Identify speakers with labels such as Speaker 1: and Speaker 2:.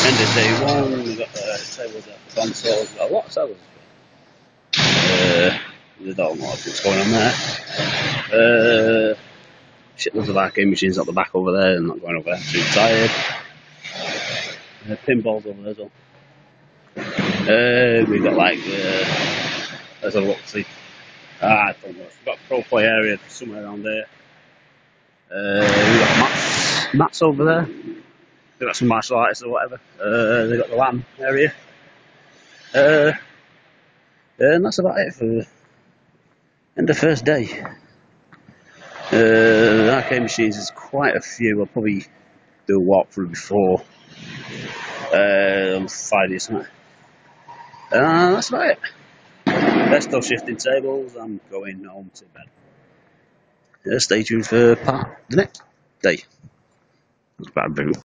Speaker 1: End of day one, we've got tables at consoles, we've got a lot of tables. There's not a lot of things going on there. Shitloads of arcade machines at the back over there. I'm not going over there, too tired. Pinballs over there as well. We've got like, let's have a look, see. I don't know, we've got a pro play area somewhere around there. We've got mats over there. They've got some martial artists or whatever. They've got the LAN area. And that's about it for the end of the first day. Arcade machines, there's quite a few. I'll probably do a walkthrough before on Friday or something. That's about it. They're still shifting tables. I'm going home to bed. Stay tuned for the next day. It's about